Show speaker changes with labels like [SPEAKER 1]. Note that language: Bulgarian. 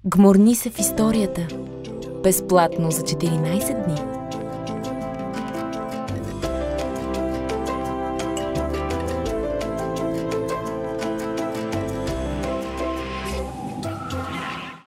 [SPEAKER 1] Гмурни се в историята. Безплатно за 14 дни.